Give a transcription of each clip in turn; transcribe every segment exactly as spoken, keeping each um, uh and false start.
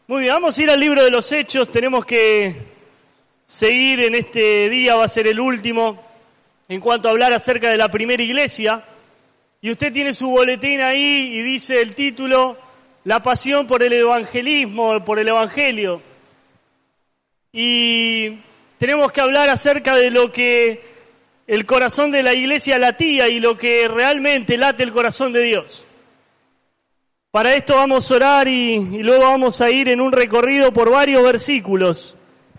Muy bien, vamos a ir al libro de los Hechos. Tenemos que seguir en este día, va a ser el último, en cuanto a hablar acerca de la primera iglesia. Y usted tiene su boletín ahí y dice el título, La pasión por el evangelismo, por el evangelio. Y tenemos que hablar acerca de lo que el corazón de la iglesia latía y lo que realmente late el corazón de Dios. Para esto vamos a orar y, y luego vamos a ir en un recorrido por varios versículos.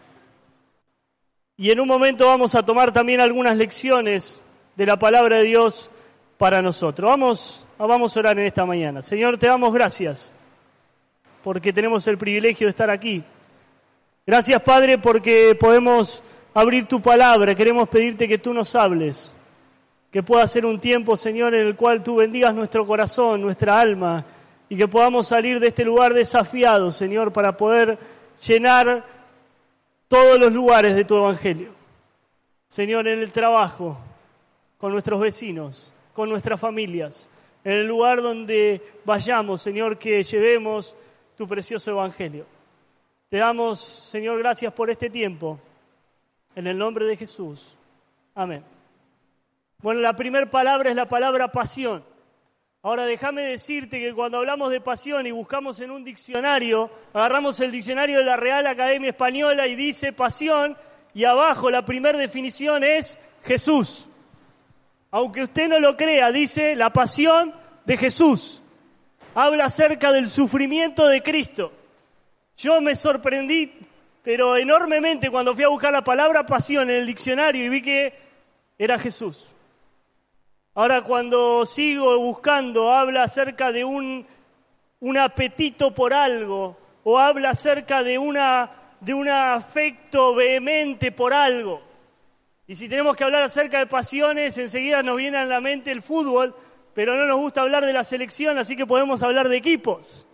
Y en un momento vamos a tomar también algunas lecciones de la palabra de Dios para nosotros. Vamos, vamos a orar en esta mañana. Señor, te damos gracias porque tenemos el privilegio de estar aquí. Gracias, Padre, porque podemos abrir tu palabra. Queremos pedirte que tú nos hables, que pueda ser un tiempo, Señor, en el cual tú bendigas nuestro corazón, nuestra alma, y que podamos salir de este lugar desafiados, Señor, para poder llenar todos los lugares de tu evangelio. Señor, en el trabajo, con nuestros vecinos, con nuestras familias, en el lugar donde vayamos, Señor, que llevemos tu precioso evangelio. Te damos, Señor, gracias por este tiempo. En el nombre de Jesús. Amén. Bueno, la primera palabra es la palabra pasión. Ahora déjame decirte que cuando hablamos de pasión y buscamos en un diccionario, agarramos el diccionario de la Real Academia Española y dice pasión, y abajo la primera definición es Jesús. Aunque usted no lo crea, dice la pasión de Jesús. Habla acerca del sufrimiento de Cristo. Yo me sorprendí, pero enormemente, cuando fui a buscar la palabra pasión en el diccionario y vi que era Jesús. Ahora, cuando sigo buscando, habla acerca de un, un apetito por algo, o habla acerca de, una, de un afecto vehemente por algo. Y si tenemos que hablar acerca de pasiones, enseguida nos viene a la mente el fútbol, pero no nos gusta hablar de la selección, así que podemos hablar de equipos.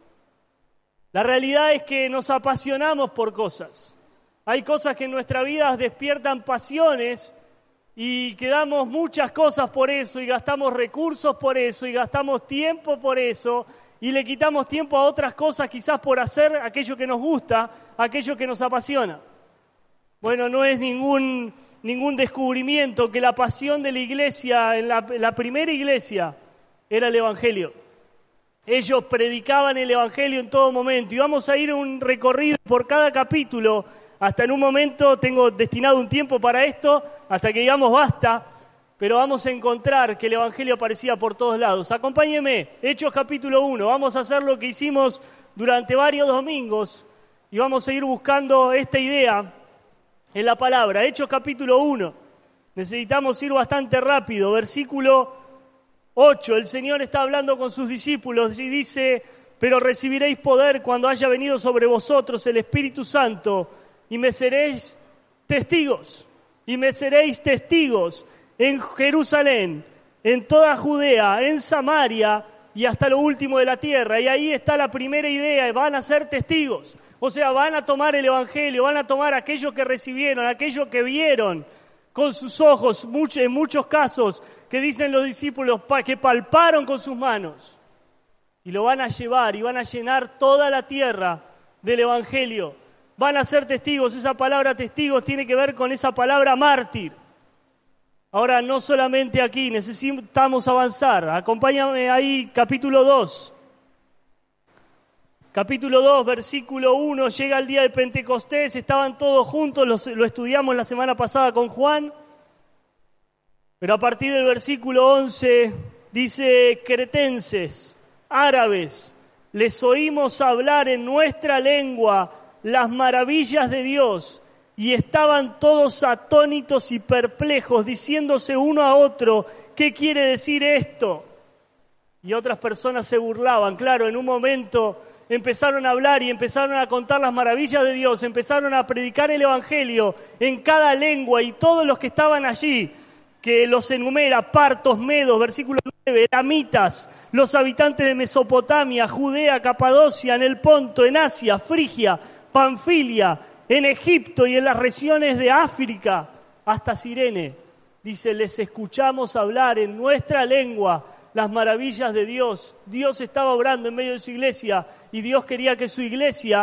La realidad es que nos apasionamos por cosas. Hay cosas que en nuestra vida despiertan pasiones y que damos muchas cosas por eso y gastamos recursos por eso y gastamos tiempo por eso y le quitamos tiempo a otras cosas quizás por hacer aquello que nos gusta, aquello que nos apasiona. Bueno, no es ningún, ningún descubrimiento que la pasión de la iglesia, en la, la primera iglesia, era el evangelio. Ellos predicaban el evangelio en todo momento y vamos a ir a un recorrido por cada capítulo. Hasta en un momento tengo destinado un tiempo para esto, hasta que digamos basta, pero vamos a encontrar que el evangelio aparecía por todos lados. Acompáñeme, Hechos capítulo uno, vamos a hacer lo que hicimos durante varios domingos y vamos a ir buscando esta idea en la palabra. Hechos capítulo uno, necesitamos ir bastante rápido, versículo ocho, el Señor está hablando con sus discípulos y dice, pero recibiréis poder cuando haya venido sobre vosotros el Espíritu Santo y me seréis testigos, y me seréis testigos en Jerusalén, en toda Judea, en Samaria y hasta lo último de la tierra. Y ahí está la primera idea, van a ser testigos. O sea, van a tomar el evangelio, van a tomar aquello que recibieron, aquello que vieron con sus ojos, en muchos casos, que dicen los discípulos, que palparon con sus manos. Y lo van a llevar y van a llenar toda la tierra del evangelio. Van a ser testigos. Esa palabra testigos tiene que ver con esa palabra mártir. Ahora, no solamente aquí, necesitamos avanzar. Acompáñame ahí, capítulo dos. Capítulo dos, versículo uno, llega el día de Pentecostés, estaban todos juntos, lo, lo estudiamos la semana pasada con Juan. Pero a partir del versículo once dice, cretenses, árabes, les oímos hablar en nuestra lengua las maravillas de Dios, y estaban todos atónitos y perplejos, diciéndose uno a otro, ¿qué quiere decir esto? Y otras personas se burlaban. Claro, en un momento empezaron a hablar y empezaron a contar las maravillas de Dios, empezaron a predicar el evangelio en cada lengua, y todos los que estaban allí, que los enumera, partos, medos, versículo nueve, elamitas, los habitantes de Mesopotamia, Judea, Capadocia, en el Ponto, en Asia, Frigia, Panfilia, en Egipto y en las regiones de África, hasta Cirene. Dice, les escuchamos hablar en nuestra lengua las maravillas de Dios. Dios estaba obrando en medio de su iglesia y Dios quería que su iglesia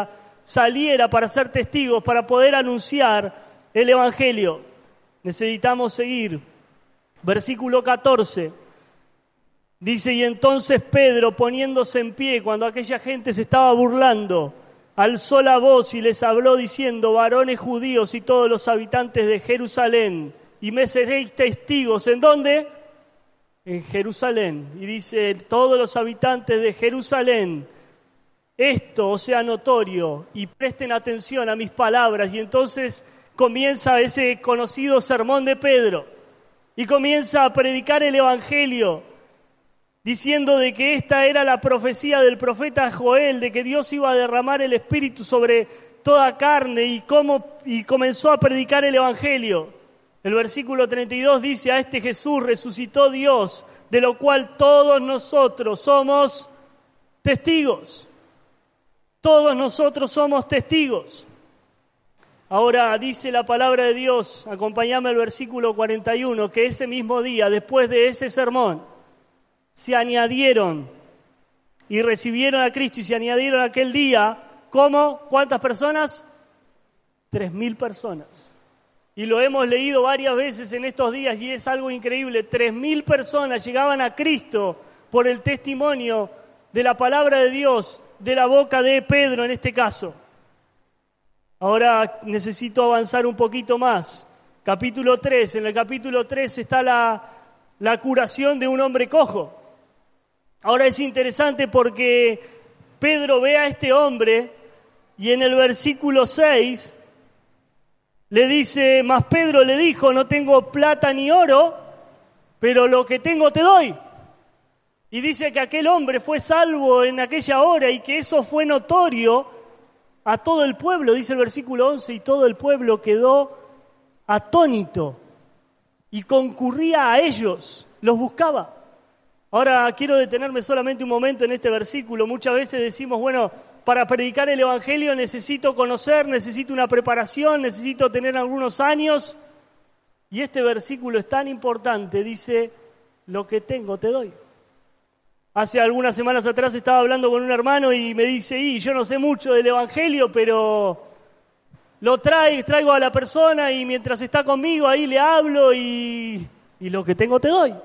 saliera para ser testigos, para poder anunciar el Evangelio. Necesitamos seguir. Versículo catorce. Dice, y entonces Pedro, poniéndose en pie, cuando aquella gente se estaba burlando, alzó la voz y les habló diciendo, varones judíos y todos los habitantes de Jerusalén, y me seréis testigos, ¿en dónde? En Jerusalén. Y dice, todos los habitantes de Jerusalén, esto os sea notorio, y presten atención a mis palabras. Y entonces comienza ese conocido sermón de Pedro, y comienza a predicar el Evangelio, diciendo de que esta era la profecía del profeta Joel, de que Dios iba a derramar el Espíritu sobre toda carne, y cómo y comenzó a predicar el Evangelio. El versículo treinta y dos dice, a este Jesús resucitó Dios, de lo cual todos nosotros somos testigos. Todos nosotros somos testigos. Ahora dice la palabra de Dios, acompáñame al versículo cuarenta y uno, que ese mismo día, después de ese sermón, se añadieron y recibieron a Cristo y se añadieron aquel día, ¿cómo? ¿Cuántas personas? Tres mil personas. Y lo hemos leído varias veces en estos días y es algo increíble. Tres mil personas llegaban a Cristo por el testimonio de la palabra de Dios, de la boca de Pedro en este caso. Ahora necesito avanzar un poquito más. Capítulo tres. En el capítulo tres está la, la curación de un hombre cojo. Ahora es interesante porque Pedro ve a este hombre y en el versículo seis le dice, mas Pedro le dijo, no tengo plata ni oro, pero lo que tengo te doy. Y dice que aquel hombre fue salvo en aquella hora y que eso fue notorio a todo el pueblo, dice el versículo once, y todo el pueblo quedó atónito y concurría a ellos, los buscaba. Ahora quiero detenerme solamente un momento en este versículo. Muchas veces decimos, bueno, para predicar el Evangelio necesito conocer, necesito una preparación, necesito tener algunos años. Y este versículo es tan importante, dice, lo que tengo te doy. Hace algunas semanas atrás estaba hablando con un hermano y me dice, y yo no sé mucho del Evangelio, pero lo traigo, traigo a la persona y mientras está conmigo ahí le hablo y, y lo que tengo te doy.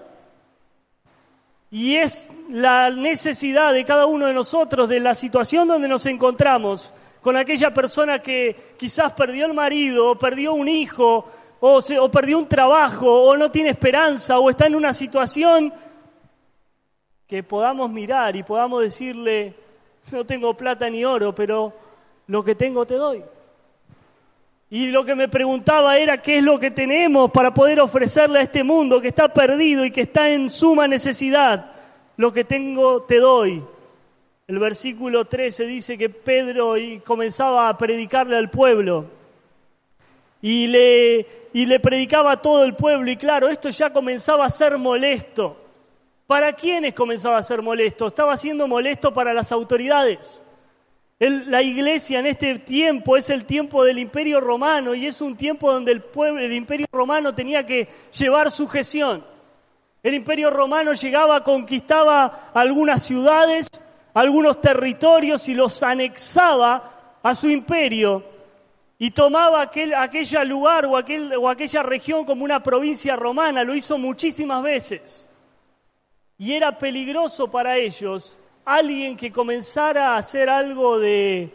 Y es la necesidad de cada uno de nosotros, de la situación donde nos encontramos, con aquella persona que quizás perdió el marido, o perdió un hijo, o, se, o perdió un trabajo, o no tiene esperanza, o está en una situación que podamos mirar y podamos decirle, no tengo plata ni oro, pero lo que tengo te doy. Y lo que me preguntaba era qué es lo que tenemos para poder ofrecerle a este mundo que está perdido y que está en suma necesidad. Lo que tengo te doy. El versículo trece dice que Pedro comenzaba a predicarle al pueblo y le, y le predicaba a todo el pueblo. Y claro, esto ya comenzaba a ser molesto. ¿Para quiénes comenzaba a ser molesto? Estaba siendo molesto para las autoridades. El, la iglesia en este tiempo es el tiempo del Imperio Romano y es un tiempo donde el pueblo, el Imperio Romano tenía que llevar sujeción. El Imperio Romano llegaba, conquistaba algunas ciudades, algunos territorios y los anexaba a su imperio y tomaba aquel aquella lugar o, aquel, o aquella región como una provincia romana. Lo hizo muchísimas veces y era peligroso para ellos alguien que comenzara a hacer algo de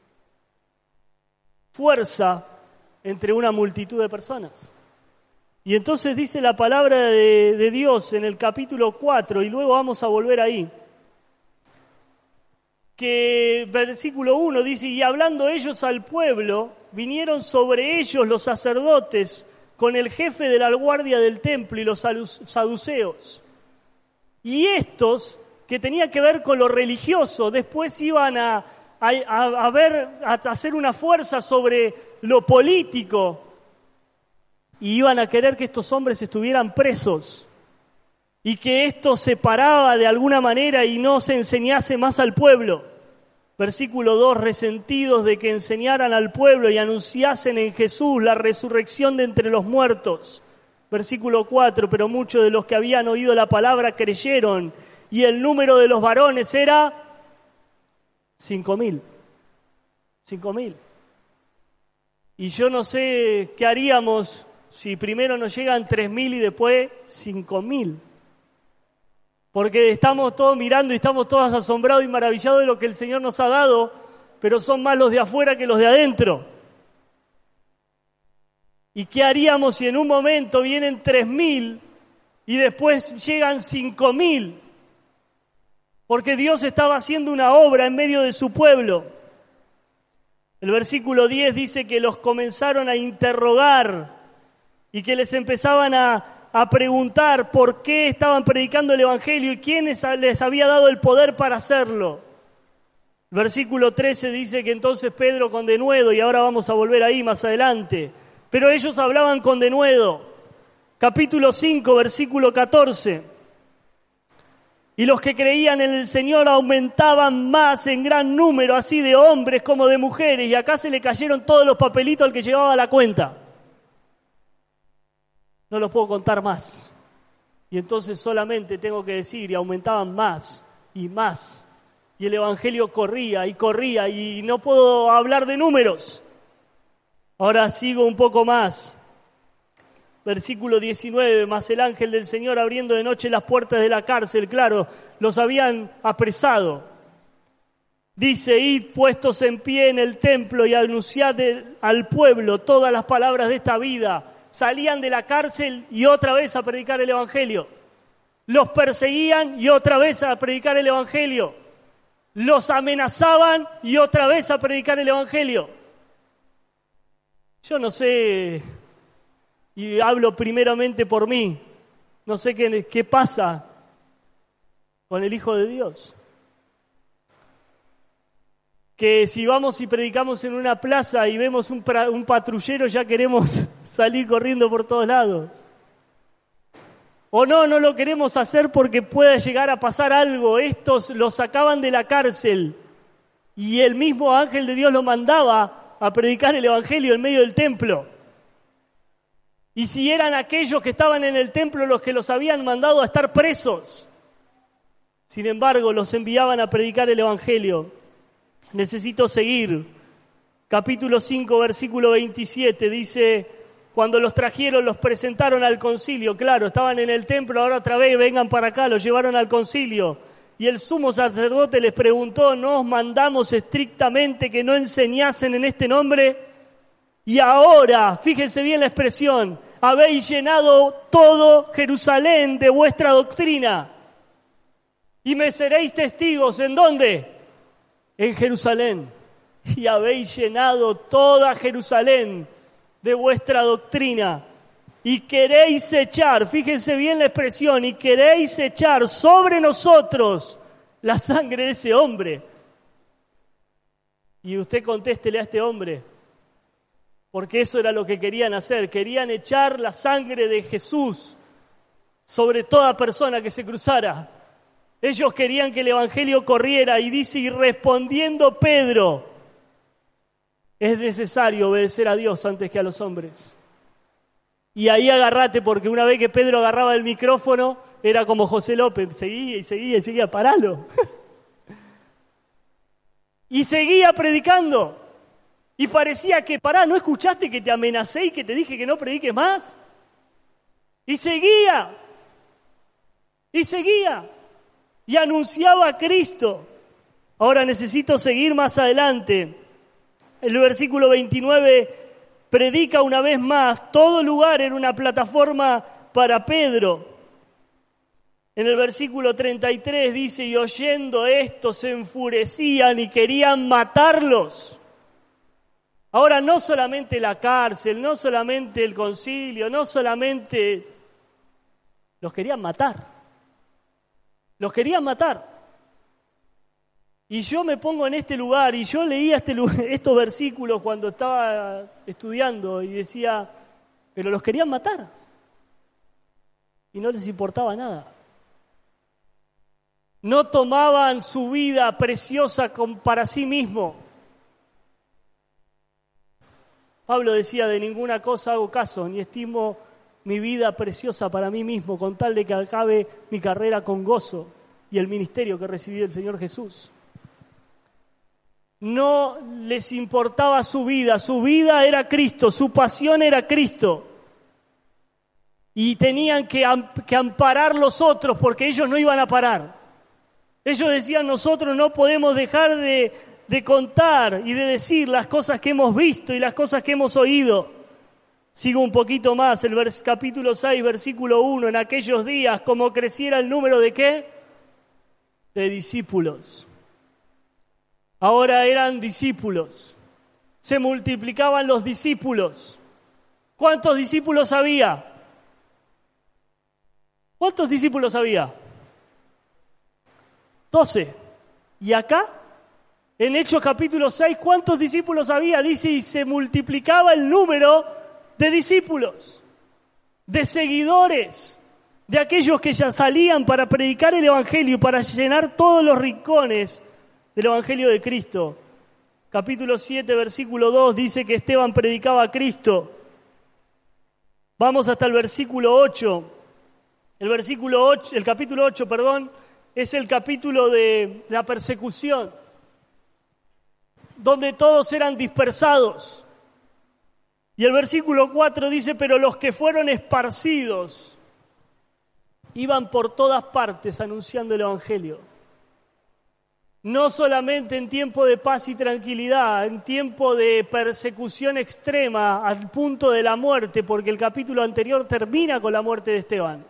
fuerza entre una multitud de personas. Y entonces dice la palabra de, de Dios en el capítulo cuatro, y luego vamos a volver ahí, que versículo uno dice, y hablando ellos al pueblo, vinieron sobre ellos los sacerdotes con el jefe de la guardia del templo y los saduceos. Y estos, que tenía que ver con lo religioso, después iban a, a, a, ver, a hacer una fuerza sobre lo político y iban a querer que estos hombres estuvieran presos y que esto se paraba de alguna manera y no se enseñase más al pueblo. Versículo dos, resentidos de que enseñaran al pueblo y anunciasen en Jesús la resurrección de entre los muertos. Versículo cuatro, pero muchos de los que habían oído la palabra creyeron y el número de los varones era cinco mil. Cinco mil. Y yo no sé qué haríamos si primero nos llegan tres mil y después cinco mil. Porque estamos todos mirando y estamos todos asombrados y maravillados de lo que el Señor nos ha dado, pero son más los de afuera que los de adentro. ¿Y qué haríamos si en un momento vienen tres mil y después llegan cinco mil? Porque Dios estaba haciendo una obra en medio de su pueblo. El versículo diez dice que los comenzaron a interrogar y que les empezaban a, a preguntar por qué estaban predicando el Evangelio y quién les había dado el poder para hacerlo. El versículo trece dice que entonces Pedro con denuedo, y ahora vamos a volver ahí más adelante, pero ellos hablaban con denuedo. Capítulo cinco, versículo catorce. Y los que creían en el Señor aumentaban más en gran número, así de hombres como de mujeres, y acá se le cayeron todos los papelitos al que llevaba la cuenta. No los puedo contar más. Y entonces solamente tengo que decir, y aumentaban más y más. Y el Evangelio corría y corría, y no puedo hablar de números. Ahora sigo un poco más. Versículo diecinueve, más el ángel del Señor abriendo de noche las puertas de la cárcel, claro, los habían apresado. Dice, id puestos en pie en el templo y anunciad al pueblo todas las palabras de esta vida. Salían de la cárcel y otra vez a predicar el Evangelio. Los perseguían y otra vez a predicar el Evangelio. Los amenazaban y otra vez a predicar el Evangelio. Yo no sé... Y hablo primeramente por mí. No sé qué, qué pasa con el Hijo de Dios. Que si vamos y predicamos en una plaza y vemos un, un patrullero, ya queremos salir corriendo por todos lados. O no, no lo queremos hacer porque pueda llegar a pasar algo. Estos los sacaban de la cárcel y el mismo ángel de Dios los mandaba a predicar el Evangelio en medio del templo. Y si eran aquellos que estaban en el templo los que los habían mandado a estar presos, sin embargo, los enviaban a predicar el Evangelio. Necesito seguir. Capítulo cinco, versículo veintisiete, dice, cuando los trajeron, los presentaron al concilio. Claro, estaban en el templo, ahora otra vez, vengan para acá, los llevaron al concilio. Y el sumo sacerdote les preguntó, ¿no os mandamos estrictamente que no enseñasen en este nombre? Y ahora, fíjense bien la expresión, habéis llenado todo Jerusalén de vuestra doctrina. Y me seréis testigos, ¿en dónde? En Jerusalén. Y habéis llenado toda Jerusalén de vuestra doctrina. Y queréis echar, fíjense bien la expresión, y queréis echar sobre nosotros la sangre de ese hombre. Y usted contéstele a este hombre, porque eso era lo que querían hacer, querían echar la sangre de Jesús sobre toda persona que se cruzara. Ellos querían que el Evangelio corriera, y dice, y respondiendo Pedro, es necesario obedecer a Dios antes que a los hombres. Y ahí agarrate, porque una vez que Pedro agarraba el micrófono, era como José López, seguía y seguía y seguía, paralo. Y seguía predicando. Y parecía que, pará, ¿no escuchaste que te amenacé y que te dije que no prediques más? Y seguía, y seguía, y anunciaba a Cristo. Ahora necesito seguir más adelante. El versículo veintinueve predica una vez más, todo lugar era una plataforma para Pedro. En el versículo treinta y tres dice, y oyendo esto se enfurecían y querían matarlos. Ahora, no solamente la cárcel, no solamente el concilio, no solamente... Los querían matar. Los querían matar. Y yo me pongo en este lugar, y yo leía este lugar, estos versículos cuando estaba estudiando, y decía, pero los querían matar. Y no les importaba nada. No tomaban su vida preciosa para sí mismos. Pablo decía, de ninguna cosa hago caso, ni estimo mi vida preciosa para mí mismo, con tal de que acabe mi carrera con gozo y el ministerio que recibí del Señor Jesús. no les importaba su vida, su vida era Cristo, su pasión era Cristo. Y tenían que, que amparar los otros porque ellos no iban a parar. Ellos decían, nosotros no podemos dejar de, de contar y de decir las cosas que hemos visto y las cosas que hemos oído. Sigo un poquito más, el vers, capítulo seis, versículo uno, en aquellos días, como creciera el número de ¿qué? De discípulos. Ahora eran discípulos. Se multiplicaban los discípulos. ¿Cuántos discípulos había? ¿Cuántos discípulos había? Doce. ¿Y acá? En Hechos capítulo seis, ¿cuántos discípulos había? Dice, y se multiplicaba el número de discípulos, de seguidores, de aquellos que ya salían para predicar el Evangelio, para llenar todos los rincones del Evangelio de Cristo. Capítulo siete, versículo dos, dice que Esteban predicaba a Cristo. Vamos hasta el versículo ocho. El versículo ocho, el capítulo ocho, perdón, es el capítulo de la persecución, donde todos eran dispersados. Y el versículo cuatro dice, pero los que fueron esparcidos iban por todas partes anunciando el Evangelio. No solamente en tiempo de paz y tranquilidad, en tiempo de persecución extrema al punto de la muerte, porque el capítulo anterior termina con la muerte de Esteban.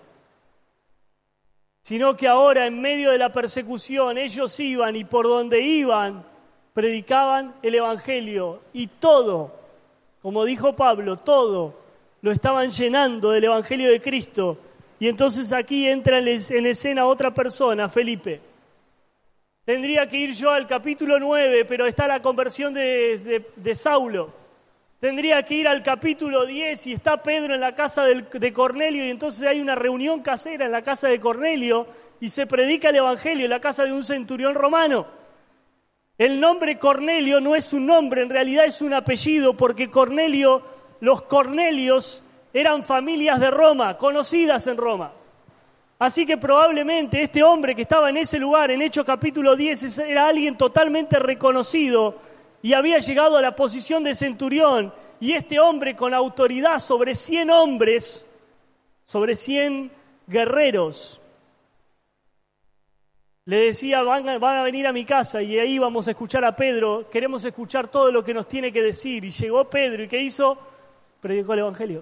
Sino que ahora, en medio de la persecución, ellos iban y por donde iban, predicaban el Evangelio. Y todo, como dijo Pablo, todo lo estaban llenando del Evangelio de Cristo. Y entonces aquí entra en escena otra persona, Felipe. Tendría que ir yo al capítulo nueve, pero está la conversión de, de, de Saulo. Tendría que ir al capítulo diez y está Pedro en la casa del, de Cornelio y entonces hay una reunión casera en la casa de Cornelio y se predica el Evangelio en la casa de un centurión romano. El nombre Cornelio no es un nombre, en realidad es un apellido, porque Cornelio, los Cornelios eran familias de Roma, conocidas en Roma. Así que probablemente este hombre que estaba en ese lugar, en Hechos capítulo diez, era alguien totalmente reconocido y había llegado a la posición de centurión. Y este hombre con autoridad sobre cien hombres, sobre cien guerreros, le decía, van a, van a venir a mi casa y ahí vamos a escuchar a Pedro, queremos escuchar todo lo que nos tiene que decir. Y llegó Pedro, ¿y qué hizo? Predicó el Evangelio.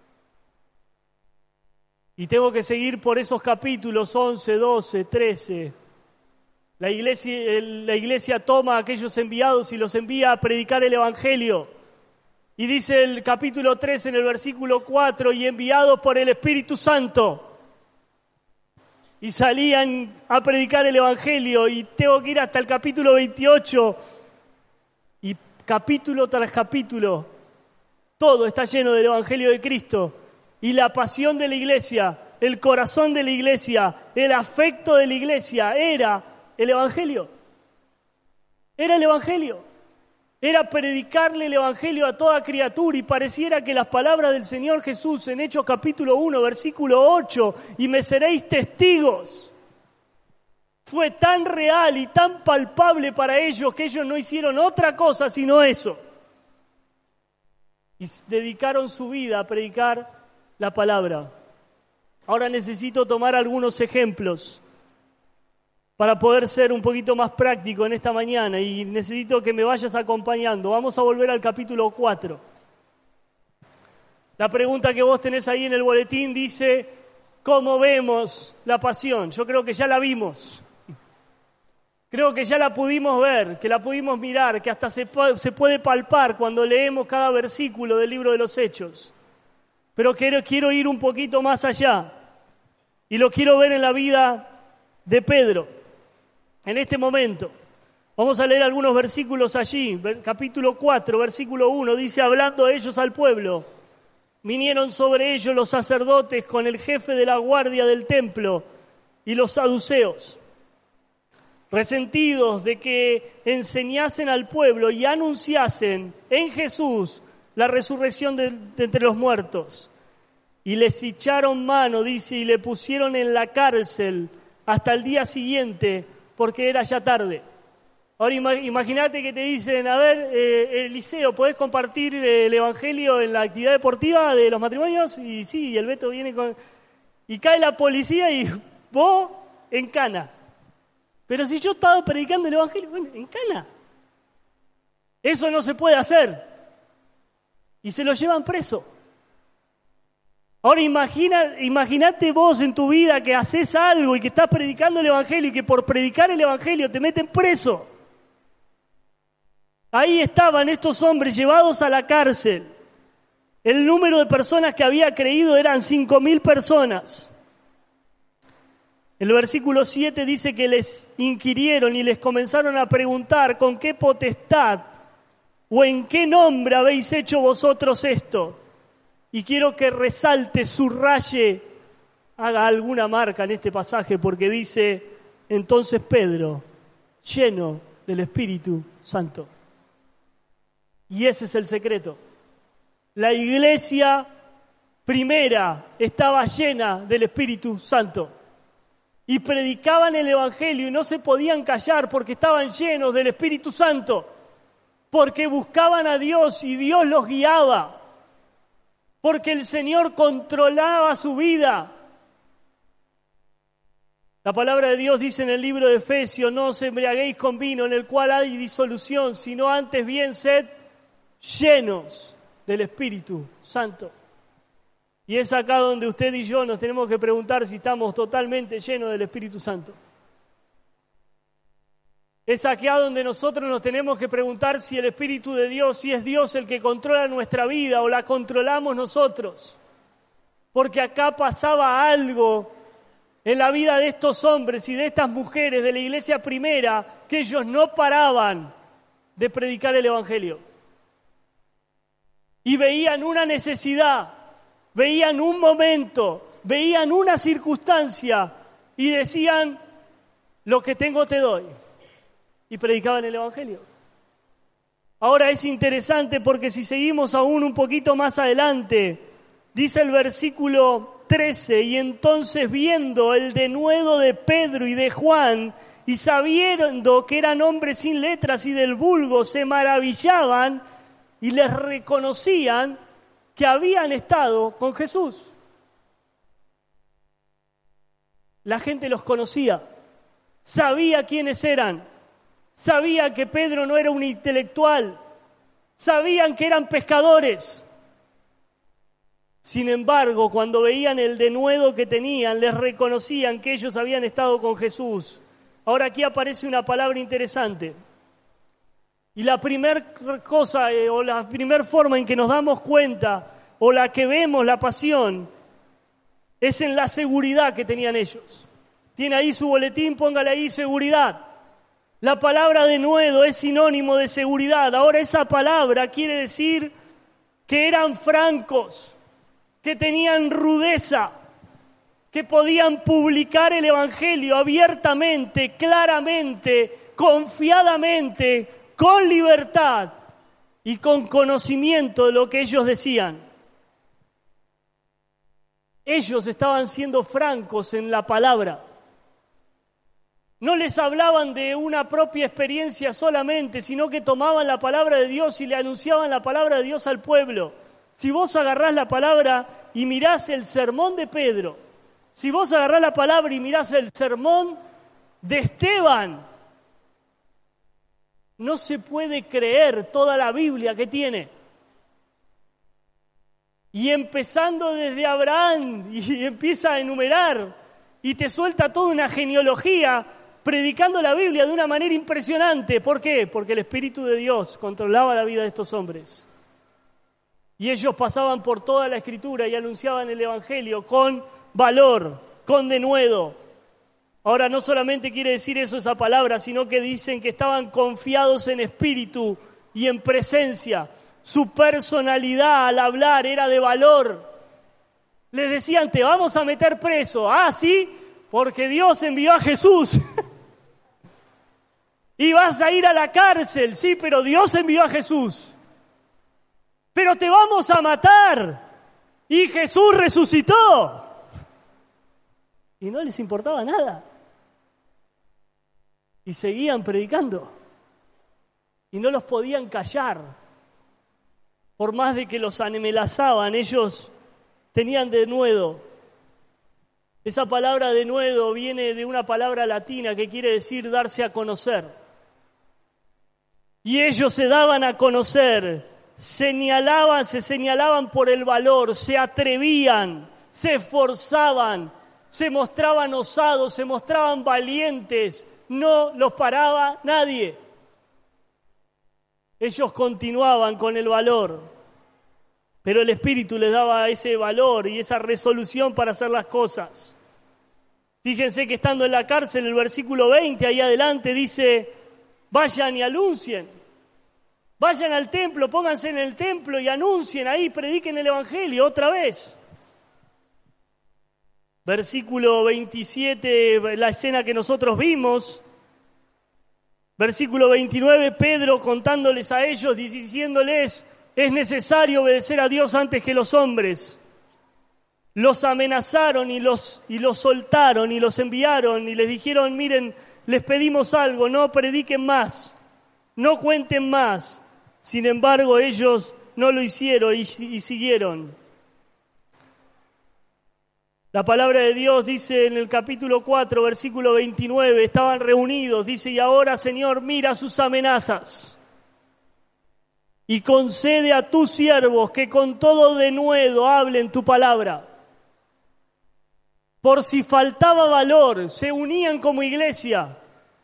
Y tengo que seguir por esos capítulos once, doce, trece. La iglesia, la iglesia toma a aquellos enviados y los envía a predicar el Evangelio. Y dice el capítulo tres en el versículo cuatro, y enviados por el Espíritu Santo. Y salían a predicar el Evangelio, y tengo que ir hasta el capítulo veintiocho, y capítulo tras capítulo, todo está lleno del Evangelio de Cristo, y la pasión de la iglesia, el corazón de la iglesia, el afecto de la iglesia, era el Evangelio. Era el Evangelio. Era predicarle el Evangelio a toda criatura, y pareciera que las palabras del Señor Jesús en Hechos capítulo uno, versículo ocho, y me seréis testigos, fue tan real y tan palpable para ellos que ellos no hicieron otra cosa sino eso. Y dedicaron su vida a predicar la palabra. Ahora necesito tomar algunos ejemplos para poder ser un poquito más práctico en esta mañana, y necesito que me vayas acompañando. Vamos a volver al capítulo cuatro. La pregunta que vos tenés ahí en el boletín dice, ¿cómo vemos la pasión? Yo creo que ya la vimos. Creo que ya la pudimos ver, que la pudimos mirar, que hasta se puede, se puede palpar cuando leemos cada versículo del libro de los Hechos. Pero quiero, quiero ir un poquito más allá, y lo quiero ver en la vida de Pedro. En este momento, vamos a leer algunos versículos allí. Capítulo cuatro, versículo uno, dice, hablando ellos al pueblo, vinieron sobre ellos los sacerdotes con el jefe de la guardia del templo y los saduceos, resentidos de que enseñasen al pueblo y anunciasen en Jesús la resurrección de, de entre los muertos. Y les echaron mano, dice, y le pusieron en la cárcel hasta el día siguiente, porque era ya tarde. Ahora imagínate que te dicen, a ver, eh, Eliseo, ¿podés compartir el evangelio en la actividad deportiva de los matrimonios? Y sí, y el Beto viene con... Y cae la policía y vos en cana. Pero si yo estaba predicando el evangelio, bueno, en cana. Eso no se puede hacer. Y se lo llevan preso. Ahora imagina, imagínate vos en tu vida que haces algo y que estás predicando el evangelio y que por predicar el evangelio te meten preso. Ahí estaban estos hombres llevados a la cárcel. El número de personas que había creído eran cinco mil personas. El versículo siete dice que les inquirieron y les comenzaron a preguntar con qué potestad o en qué nombre habéis hecho vosotros esto. Y quiero que resalte, subraye, haga alguna marca en este pasaje porque dice, entonces Pedro, lleno del Espíritu Santo. Y ese es el secreto. La iglesia primera estaba llena del Espíritu Santo. Y predicaban el Evangelio y no se podían callar porque estaban llenos del Espíritu Santo. Porque buscaban a Dios y Dios los guiaba. Porque el Señor controlaba su vida. La palabra de Dios dice en el libro de Efesios, no os embriaguéis con vino en el cual hay disolución, sino antes bien sed llenos del Espíritu Santo. Y es acá donde usted y yo nos tenemos que preguntar si estamos totalmente llenos del Espíritu Santo. Es acá donde nosotros nos tenemos que preguntar si el Espíritu de Dios, si es Dios el que controla nuestra vida o la controlamos nosotros. Porque acá pasaba algo en la vida de estos hombres y de estas mujeres de la iglesia primera, que ellos no paraban de predicar el Evangelio. Y veían una necesidad, veían un momento, veían una circunstancia y decían, lo que tengo te doy. Y predicaban el Evangelio. Ahora es interesante porque si seguimos aún un poquito más adelante, dice el versículo trece, y entonces viendo el denuedo de Pedro y de Juan, y sabiendo que eran hombres sin letras y del vulgo, se maravillaban y les reconocían que habían estado con Jesús. La gente los conocía, sabía quiénes eran, sabía que Pedro no era un intelectual, sabían que eran pescadores. Sin embargo, cuando veían el denuedo que tenían, les reconocían que ellos habían estado con Jesús. Ahora aquí aparece una palabra interesante. Y la primera cosa, eh, o la primera forma en que nos damos cuenta, o la que vemos la pasión, es en la seguridad que tenían ellos. Tiene ahí su boletín, póngale ahí seguridad. La palabra denuedo es sinónimo de seguridad. Ahora esa palabra quiere decir que eran francos, que tenían rudeza, que podían publicar el Evangelio abiertamente, claramente, confiadamente, con libertad y con conocimiento de lo que ellos decían. Ellos estaban siendo francos en la palabra. No les hablaban de una propia experiencia solamente, sino que tomaban la palabra de Dios y le anunciaban la palabra de Dios al pueblo. Si vos agarrás la palabra y mirás el sermón de Pedro, si vos agarrás la palabra y mirás el sermón de Esteban, no se puede creer toda la Biblia que tiene. Y empezando desde Abraham, y empieza a enumerar, y te suelta toda una genealogía, predicando la Biblia de una manera impresionante. ¿Por qué? Porque el Espíritu de Dios controlaba la vida de estos hombres. Y ellos pasaban por toda la Escritura y anunciaban el Evangelio con valor, con denuedo. Ahora, no solamente quiere decir eso esa palabra, sino que dicen que estaban confiados en espíritu y en presencia. Su personalidad al hablar era de valor. Les decían, te vamos a meter preso. Ah, sí, porque Dios envió a Jesús. Y vas a ir a la cárcel, sí, pero Dios envió a Jesús. Pero te vamos a matar. Y Jesús resucitó. Y no les importaba nada. Y seguían predicando. y no los podían callar. Por más de que los amenazaban, ellos tenían denuedo. Esa palabra denuedo viene de una palabra latina que quiere decir darse a conocer. Y ellos se daban a conocer, señalaban, se señalaban por el valor, se atrevían, se esforzaban, se mostraban osados, se mostraban valientes, no los paraba nadie. Ellos continuaban con el valor, pero el Espíritu les daba ese valor y esa resolución para hacer las cosas. Fíjense que estando en la cárcel, el versículo veinte, ahí adelante dice, vayan y anuncien, vayan al templo, pónganse en el templo y anuncien ahí, prediquen el Evangelio otra vez. Versículo veintisiete, la escena que nosotros vimos. Versículo veintinueve, Pedro contándoles a ellos, diciéndoles, es necesario obedecer a Dios antes que los hombres. Los amenazaron y los, y los soltaron y los enviaron y les dijeron, miren, les pedimos algo, no prediquen más, no cuenten más. Sin embargo, ellos no lo hicieron y, y siguieron. La palabra de Dios dice en el capítulo cuatro, versículo veintinueve, estaban reunidos, dice, y ahora, Señor, mira sus amenazas y concede a tus siervos que con todo denuedo hablen tu palabra. Por si faltaba valor, se unían como iglesia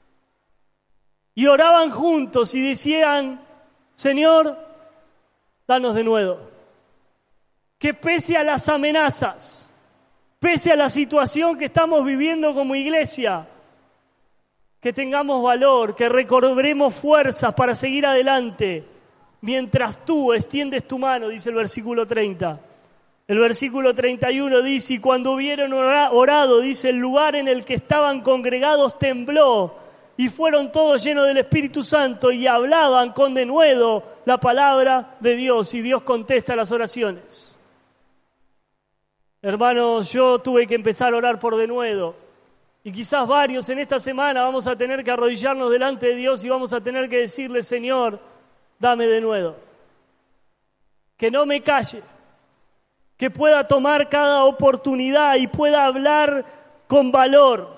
y oraban juntos y decían, Señor, danos denuedo. Que pese a las amenazas, pese a la situación que estamos viviendo como iglesia, que tengamos valor, que recobremos fuerzas para seguir adelante, mientras tú extiendes tu mano, dice el versículo treinta. El versículo treinta y uno dice, y cuando hubieron orado, dice, el lugar en el que estaban congregados tembló, y fueron todos llenos del Espíritu Santo, y hablaban con denuedo la palabra de Dios, y Dios contesta las oraciones. Hermanos, yo tuve que empezar a orar por denuedo, y quizás varios en esta semana vamos a tener que arrodillarnos delante de Dios y vamos a tener que decirle, Señor, dame denuedo, que no me calle, que pueda tomar cada oportunidad y pueda hablar con valor.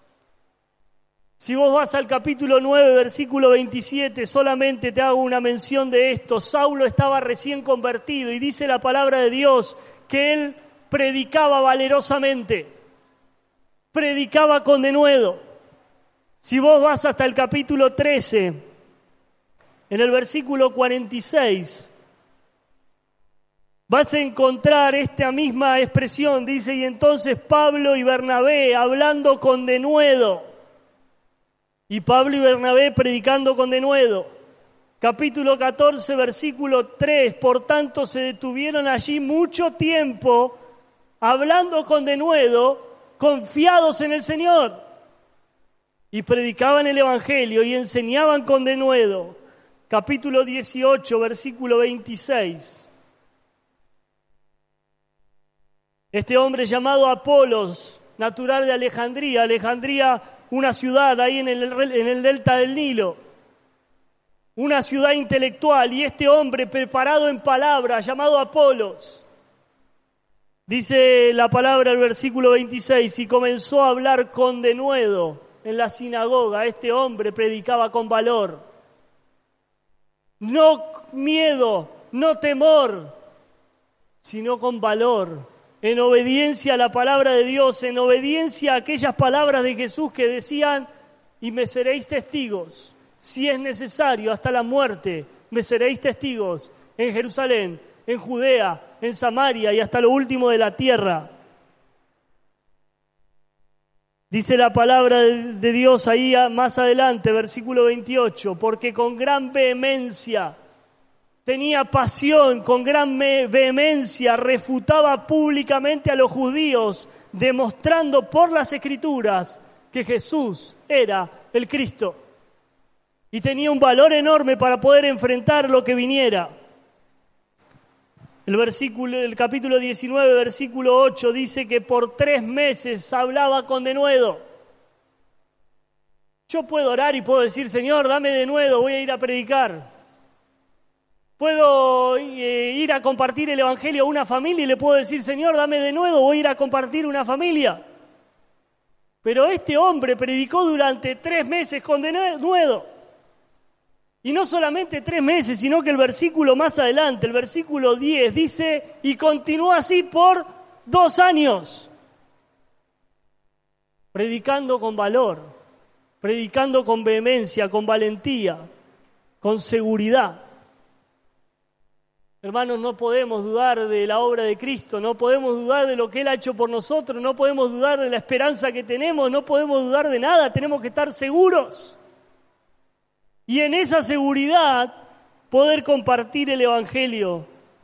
Si vos vas al capítulo nueve, versículo veintisiete, solamente te hago una mención de esto. Saulo estaba recién convertido y dice la palabra de Dios que él predicaba valerosamente, predicaba con denuedo. Si vos vas hasta el capítulo trece, en el versículo cuarenta y seis, vas a encontrar esta misma expresión, dice, y entonces Pablo y Bernabé hablando con denuedo, y Pablo y Bernabé predicando con denuedo. Capítulo catorce, versículo tres, por tanto se detuvieron allí mucho tiempo, hablando con denuedo, confiados en el Señor, y predicaban el Evangelio y enseñaban con denuedo. Capítulo dieciocho, versículo veintiséis. Este hombre llamado Apolos, natural de Alejandría, Alejandría, una ciudad ahí en el, en el delta del Nilo, una ciudad intelectual, y este hombre preparado en palabra, llamado Apolos, dice la palabra, el versículo veintiséis, y comenzó a hablar con denuedo en la sinagoga. Este hombre predicaba con valor. No miedo, no temor, sino con valor, en obediencia a la palabra de Dios, en obediencia a aquellas palabras de Jesús que decían, y me seréis testigos, si es necesario, hasta la muerte, me seréis testigos en Jerusalén, en Judea, en Samaria y hasta lo último de la tierra. Dice la palabra de Dios ahí más adelante, versículo veintiocho, porque con gran vehemencia, tenía pasión, con gran vehemencia, refutaba públicamente a los judíos, demostrando por las Escrituras que Jesús era el Cristo. Y tenía un valor enorme para poder enfrentar lo que viniera. El versículo, el capítulo diecinueve, versículo ocho, dice que por tres meses hablaba con denuedo. Yo puedo orar y puedo decir, Señor, dame de nuevo, voy a ir a predicar. Puedo eh, ir a compartir el Evangelio a una familia y le puedo decir, Señor, dame de nuevo, voy a ir a compartir una familia. Pero este hombre predicó durante tres meses con denuedo. Y no solamente tres meses, sino que el versículo más adelante, el versículo diez, dice, y continuó así por dos años, predicando con valor, predicando con vehemencia, con valentía, con seguridad. Hermanos, no podemos dudar de la obra de Cristo, no podemos dudar de lo que Él ha hecho por nosotros, no podemos dudar de la esperanza que tenemos, no podemos dudar de nada, tenemos que estar seguros. Y en esa seguridad poder compartir el Evangelio.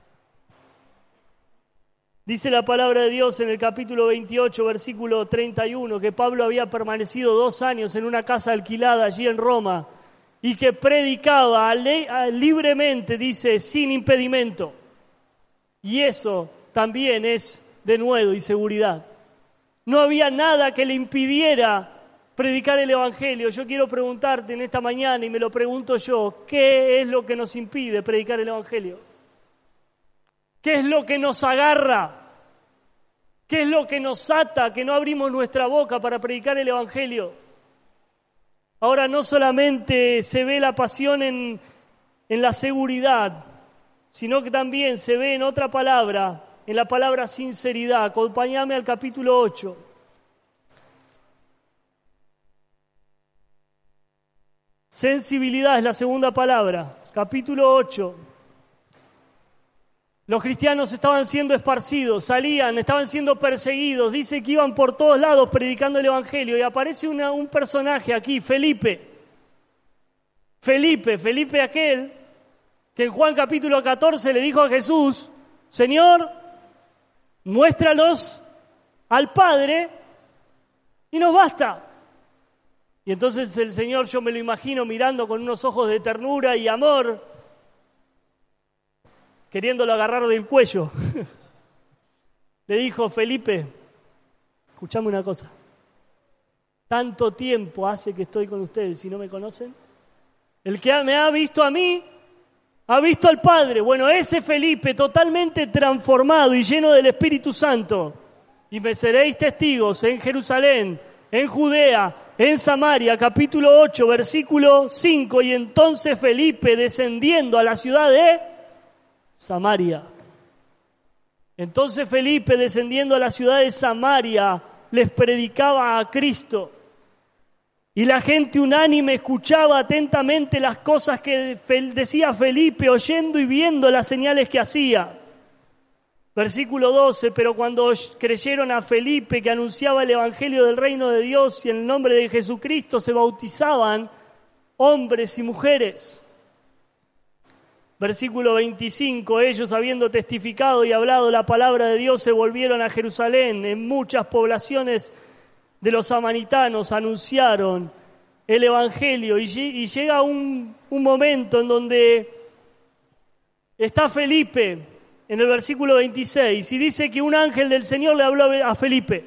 Dice la palabra de Dios en el capítulo veintiocho, versículo treinta y uno, que Pablo había permanecido dos años en una casa alquilada allí en Roma, y que predicaba libremente, dice, sin impedimento. Y eso también es denuedo y seguridad. No había nada que le impidiera predicar el Evangelio. Yo quiero preguntarte en esta mañana, y me lo pregunto yo, ¿qué es lo que nos impide predicar el Evangelio? ¿Qué es lo que nos agarra? ¿Qué es lo que nos ata, que no abrimos nuestra boca para predicar el Evangelio? Ahora no solamente se ve la pasión en, en la seguridad, sino que también se ve en otra palabra, en la palabra sinceridad. Acompáñame al capítulo ocho. Sensibilidad es la segunda palabra, capítulo ocho. Los cristianos estaban siendo esparcidos, salían, estaban siendo perseguidos. Dice que iban por todos lados predicando el Evangelio. Y aparece una, un personaje aquí, Felipe. Felipe, Felipe aquel que en Juan capítulo catorce le dijo a Jesús, Señor, muéstranos al Padre y nos basta. Y entonces el Señor, yo me lo imagino mirando con unos ojos de ternura y amor, queriéndolo agarrar del cuello, le dijo, Felipe, escuchame una cosa, tanto tiempo hace que estoy con ustedes y no me conocen. El que me ha visto a mí, ha visto al Padre. Bueno, ese Felipe totalmente transformado y lleno del Espíritu Santo, y me seréis testigos en Jerusalén, en Judea, en Samaria, capítulo ocho, versículo cinco, y entonces Felipe descendiendo a la ciudad de Samaria. Entonces Felipe, descendiendo a la ciudad de Samaria, les predicaba a Cristo. Y la gente unánime escuchaba atentamente las cosas que decía Felipe, oyendo y viendo las señales que hacía. Versículo doce, pero cuando creyeron a Felipe, que anunciaba el evangelio del reino de Dios, y en el nombre de Jesucristo se bautizaban hombres y mujeres. Versículo veinticinco, ellos habiendo testificado y hablado la palabra de Dios se volvieron a Jerusalén. En muchas poblaciones de los samaritanos anunciaron el evangelio y, y llega un, un momento en donde está Felipe en el versículo veintiséis y dice que un ángel del Señor le habló a Felipe.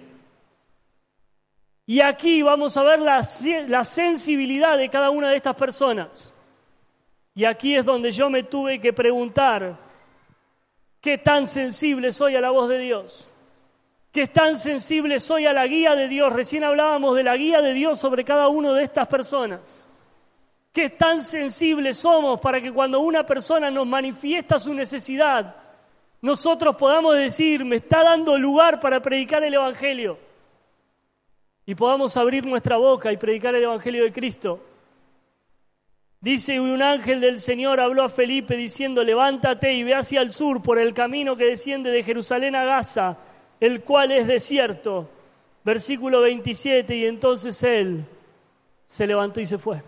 Y aquí vamos a ver la, la sensibilidad de cada una de estas personas. Y aquí es donde yo me tuve que preguntar, ¿qué tan sensible soy a la voz de Dios? ¿Qué tan sensible soy a la guía de Dios? Recién hablábamos de la guía de Dios sobre cada una de estas personas. ¿Qué tan sensibles somos para que cuando una persona nos manifiesta su necesidad, nosotros podamos decir, me está dando lugar para predicar el Evangelio? Y podamos abrir nuestra boca y predicar el Evangelio de Cristo. Dice, un ángel del Señor habló a Felipe diciendo, levántate y ve hacia el sur por el camino que desciende de Jerusalén a Gaza, el cual es desierto. Versículo veintisiete, y entonces él se levantó y se fue.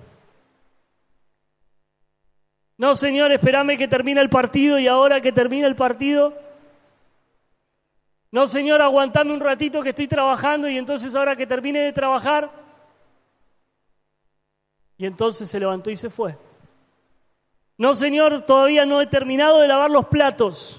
No, Señor, espérame que termine el partido y ahora que termine el partido. No, Señor, aguantame un ratito que estoy trabajando y entonces ahora que termine de trabajar. Y entonces se levantó y se fue. No, Señor, todavía no he terminado de lavar los platos.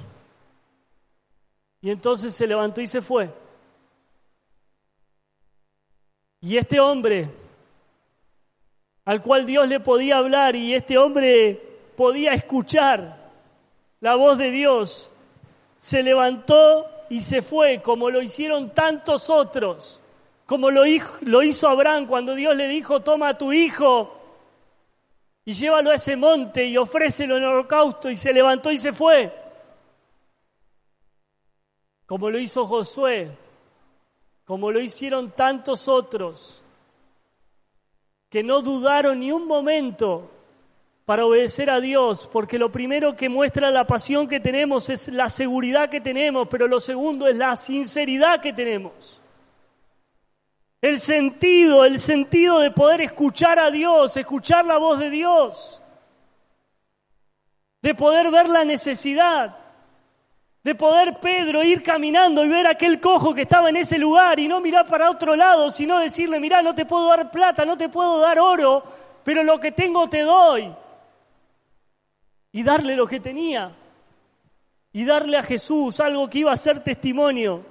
Y entonces se levantó y se fue. Y este hombre al cual Dios le podía hablar y este hombre podía escuchar la voz de Dios, se levantó y se fue, como lo hicieron tantos otros, como lo hizo, lo hizo Abraham cuando Dios le dijo, toma a tu hijo y llévalo a ese monte y ofrécelo en holocausto, y se levantó y se fue. Como lo hizo Josué, como lo hicieron tantos otros, que no dudaron ni un momento para obedecer a Dios, porque lo primero que muestra la pasión que tenemos es la seguridad que tenemos, pero lo segundo es la sinceridad que tenemos. El sentido, el sentido de poder escuchar a Dios, escuchar la voz de Dios, de poder ver la necesidad, de poder Pedro ir caminando y ver a aquel cojo que estaba en ese lugar y no mirar para otro lado, sino decirle, mirá, no te puedo dar plata, no te puedo dar oro, pero lo que tengo te doy. Y darle lo que tenía, y darle a Jesús algo que iba a ser testimonio.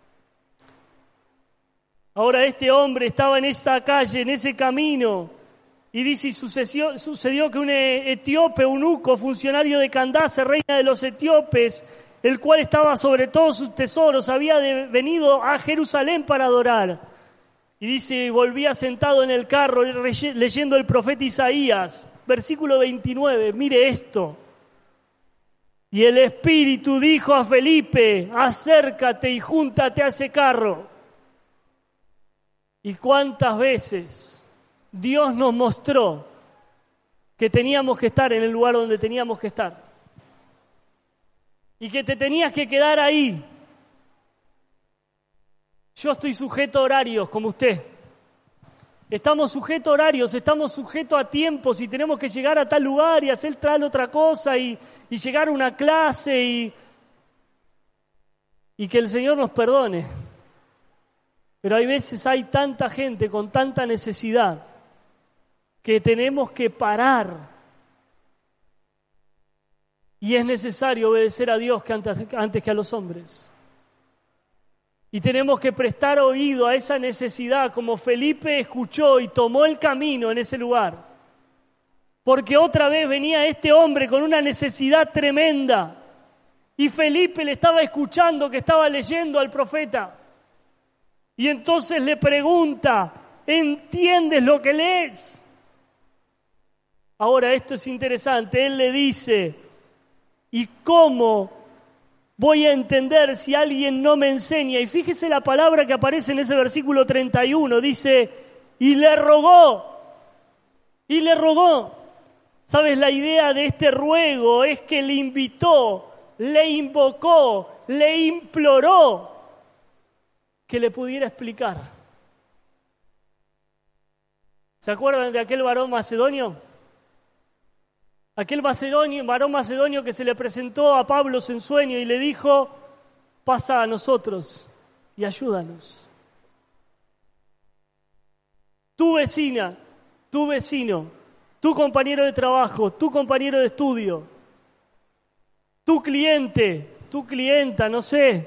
Ahora este hombre estaba en esta calle, en ese camino, y dice, y sucedió, sucedió que un etíope, eunuco, funcionario de Candace, reina de los etíopes, el cual estaba sobre todos sus tesoros, había de, venido a Jerusalén para adorar. Y dice, volvía sentado en el carro leyendo el profeta Isaías, versículo veintinueve, mire esto. Y el Espíritu dijo a Felipe, acércate y júntate a ese carro. ¿Y cuántas veces Dios nos mostró que teníamos que estar en el lugar donde teníamos que estar? Y que te tenías que quedar ahí. Yo estoy sujeto a horarios como usted. Estamos sujetos a horarios, estamos sujetos a tiempos y tenemos que llegar a tal lugar y hacer tal otra cosa y, y llegar a una clase y, y que el Señor nos perdone. Pero hay veces hay tanta gente con tanta necesidad que tenemos que parar. Y es necesario obedecer a Dios que antes, antes que a los hombres. Y tenemos que prestar oído a esa necesidad, como Felipe escuchó y tomó el camino en ese lugar. Porque otra vez venía este hombre con una necesidad tremenda. Y Felipe le estaba escuchando que estaba leyendo al profeta. Y entonces le pregunta, ¿entiendes lo que lees? Ahora esto es interesante, él le dice, ¿y cómo voy a entender si alguien no me enseña? Y fíjese la palabra que aparece en ese versículo treinta y uno, dice, y le rogó, y le rogó. ¿Sabes? La idea de este ruego es que le invitó, le invocó, le imploró que le pudiera explicar. ¿Se acuerdan de aquel varón macedonio? Aquel macedonio, varón macedonio que se le presentó a Pablo en sueño y le dijo, pasa a nosotros y ayúdanos. Tu vecina, tu vecino, tu compañero de trabajo, tu compañero de estudio, tu cliente, tu clienta, no sé,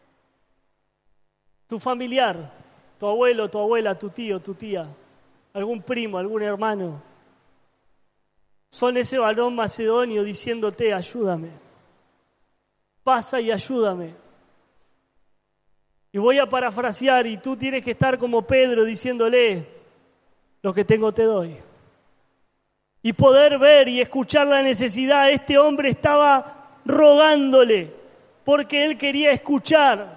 tu familiar, tu abuelo, tu abuela, tu tío, tu tía, algún primo, algún hermano, son ese varón macedonio diciéndote, ayúdame, pasa y ayúdame. Y voy a parafrasear, y tú tienes que estar como Pedro diciéndole, lo que tengo te doy. Y poder ver y escuchar la necesidad. Este hombre estaba rogándole, porque él quería escuchar.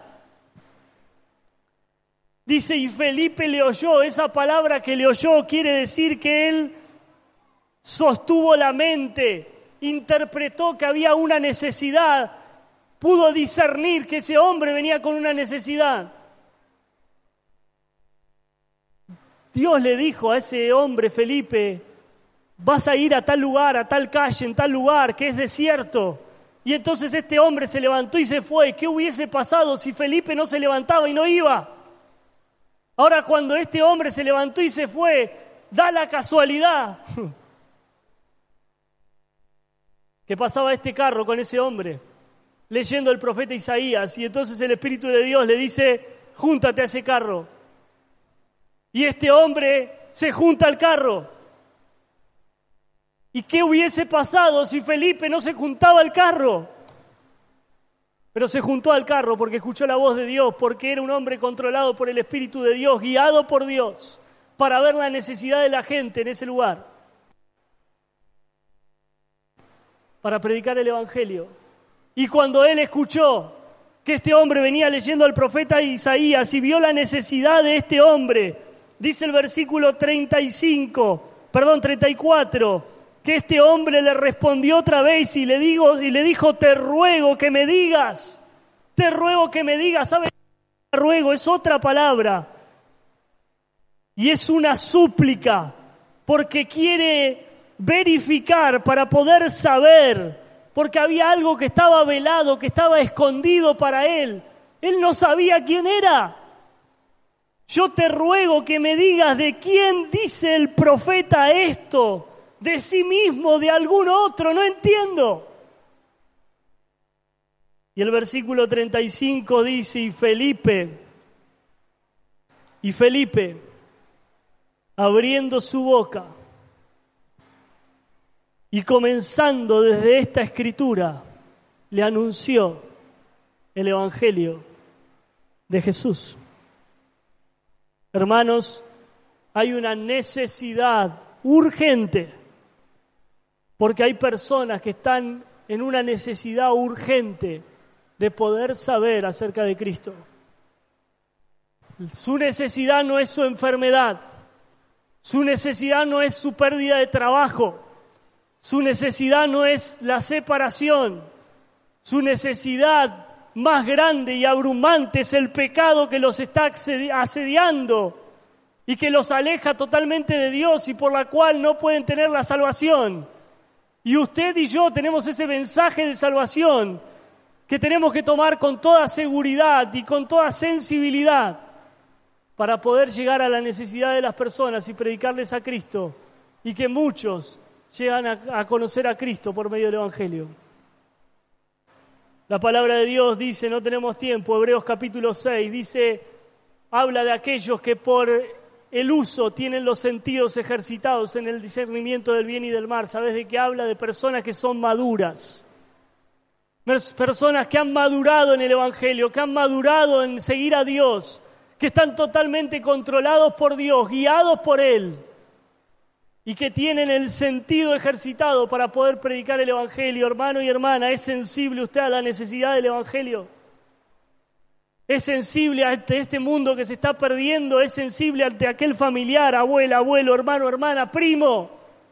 Dice, y Felipe le oyó. Esa palabra que le oyó quiere decir que él sostuvo la mente, interpretó que había una necesidad, pudo discernir que ese hombre venía con una necesidad. Dios le dijo a ese hombre, Felipe, vas a ir a tal lugar, a tal calle, en tal lugar, que es desierto. Y entonces este hombre se levantó y se fue. ¿Qué hubiese pasado si Felipe no se levantaba y no iba? Ahora, cuando este hombre se levantó y se fue, da la casualidad que pasaba este carro con ese hombre, leyendo el profeta Isaías, y entonces el Espíritu de Dios le dice, júntate a ese carro. Y este hombre se junta al carro, ¿Y qué hubiese pasado si Felipe no se juntaba al carro? Pero se juntó al carro porque escuchó la voz de Dios, porque era un hombre controlado por el Espíritu de Dios, guiado por Dios, para ver la necesidad de la gente en ese lugar, para predicar el Evangelio. Y cuando él escuchó que este hombre venía leyendo al profeta Isaías y vio la necesidad de este hombre, dice el versículo treinta y cinco, perdón, treinta y cuatro, que este hombre le respondió otra vez y le digo y le dijo: te ruego que me digas, te ruego que me digas. ¿Sabes? Te ruego es otra palabra y es una súplica, porque quiere verificar para poder saber, porque había algo que estaba velado, que estaba escondido para él. Él no sabía quién era. Yo te ruego que me digas de quién dice el profeta esto, de sí mismo, de algún otro, no entiendo. Y el versículo treinta y cinco dice: y Felipe, y Felipe, abriendo su boca y comenzando desde esta escritura, le anunció el Evangelio de Jesús. Hermanos, hay una necesidad urgente, porque hay personas que están en una necesidad urgente de poder saber acerca de Cristo. Su necesidad no es su enfermedad, su necesidad no es su pérdida de trabajo, su necesidad no es la separación, su necesidad más grande y abrumante es el pecado que los está asediando y que los aleja totalmente de Dios y por la cual no pueden tener la salvación. Y usted y yo tenemos ese mensaje de salvación que tenemos que tomar con toda seguridad y con toda sensibilidad para poder llegar a la necesidad de las personas y predicarles a Cristo, y que muchos llegan a, a conocer a Cristo por medio del Evangelio. La palabra de Dios dice, no tenemos tiempo, Hebreos capítulo seis, dice, habla de aquellos que por el uso tienen los sentidos ejercitados en el discernimiento del bien y del mal. ¿Sabes de qué habla? De personas que son maduras. Personas que han madurado en el Evangelio, que han madurado en seguir a Dios, que están totalmente controlados por Dios, guiados por Él, y que tienen el sentido ejercitado para poder predicar el Evangelio. Hermano y hermana, ¿es sensible usted a la necesidad del Evangelio? ¿Es sensible ante este mundo que se está perdiendo? ¿Es sensible ante aquel familiar, abuela, abuelo, hermano, hermana, primo,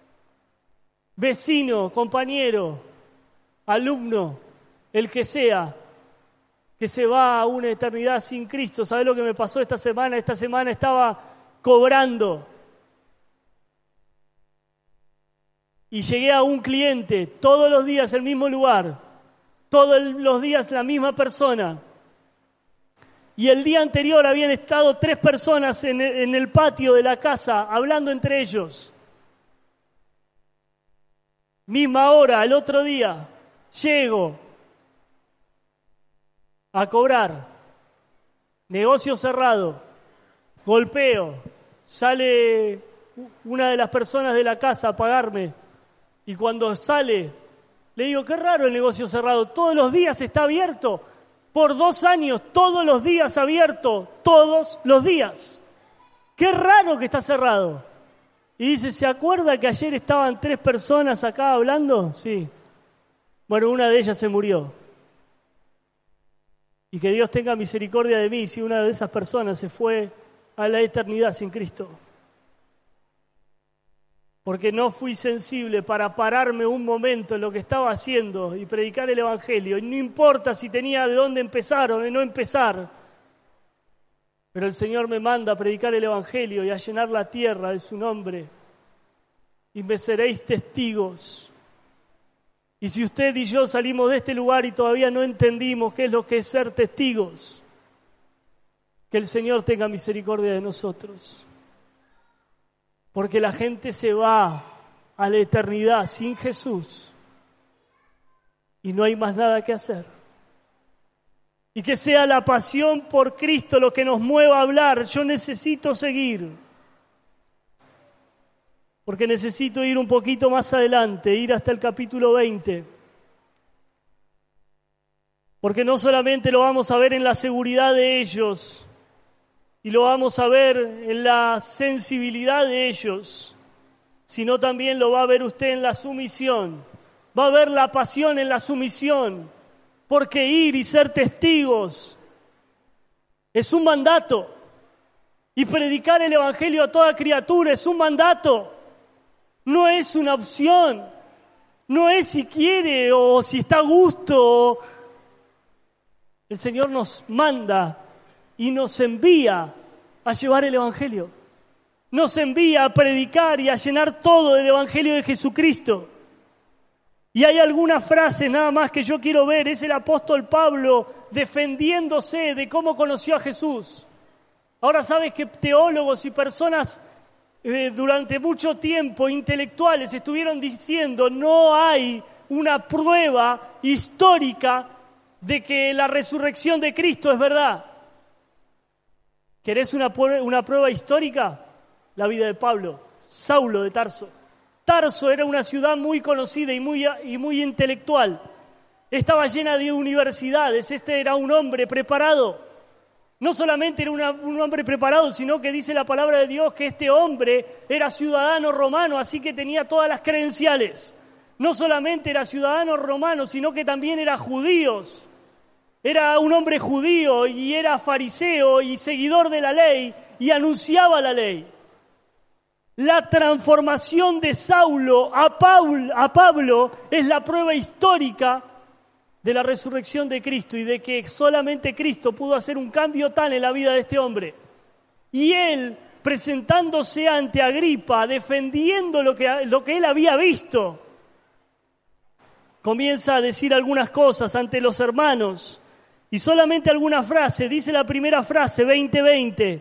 vecino, compañero, alumno, el que sea, que se va a una eternidad sin Cristo? ¿Sabes lo que me pasó esta semana? Esta semana estaba cobrando y llegué a un cliente, todos los días el mismo lugar, todos los días la misma persona. Y el día anterior habían estado tres personas en el, en el patio de la casa hablando entre ellos. Misma hora, el otro día, llego a cobrar, negocio cerrado, golpeo, sale una de las personas de la casa a pagarme, y cuando sale, le digo, qué raro el negocio cerrado, todos los días está abierto. Por dos años, todos los días abierto, todos los días. Qué raro que está cerrado. Y dice, ¿se acuerda que ayer estaban tres personas acá hablando? Sí. Bueno, una de ellas se murió. Y que Dios tenga misericordia de mí si una de esas personas se fue a la eternidad sin Cristo. Porque no fui sensible para pararme un momento en lo que estaba haciendo y predicar el Evangelio. Y no importa si tenía de dónde empezar o de no empezar, pero el Señor me manda a predicar el Evangelio y a llenar la tierra de su nombre. Y me seréis testigos. Y si usted y yo salimos de este lugar y todavía no entendimos qué es lo que es ser testigos, que el Señor tenga misericordia de nosotros. Porque la gente se va a la eternidad sin Jesús y no hay más nada que hacer. Y que sea la pasión por Cristo lo que nos mueva a hablar. Yo necesito seguir. porque necesito ir un poquito más adelante, ir hasta el capítulo veinte. Porque no solamente lo vamos a ver en la seguridad de ellos, y lo vamos a ver en la sensibilidad de ellos, sino también lo va a ver usted en la sumisión. Va a ver la pasión en la sumisión, porque ir y ser testigos es un mandato, y predicar el Evangelio a toda criatura es un mandato, no es una opción, no es si quiere o si está a gusto. El Señor nos manda y nos envía a llevar el Evangelio. Nos envía a predicar y a llenar todo del Evangelio de Jesucristo. Y hay algunas frases nada más que yo quiero ver. Es el apóstol Pablo defendiéndose de cómo conoció a Jesús. Ahora sabes que teólogos y personas eh, durante mucho tiempo, intelectuales, estuvieron diciendo no hay una prueba histórica de que la resurrección de Cristo es verdad. ¿Querés una, una prueba histórica? La vida de Pablo, Saulo de Tarso. Tarso era una ciudad muy conocida y muy, y muy intelectual. Estaba llena de universidades. Este era un hombre preparado. No solamente era una, un hombre preparado, sino que dice la palabra de Dios que este hombre era ciudadano romano, así que tenía todas las credenciales. No solamente era ciudadano romano, sino que también era judío. Era un hombre judío y era fariseo y seguidor de la ley y anunciaba la ley. La transformación de Saulo a, Paul, a Pablo es la prueba histórica de la resurrección de Cristo y de que solamente Cristo pudo hacer un cambio tal en la vida de este hombre. Y él, presentándose ante Agripa, defendiendo lo que, lo que él había visto, comienza a decir algunas cosas ante los hermanos. Y solamente alguna frase, dice la primera frase, veinte veinte.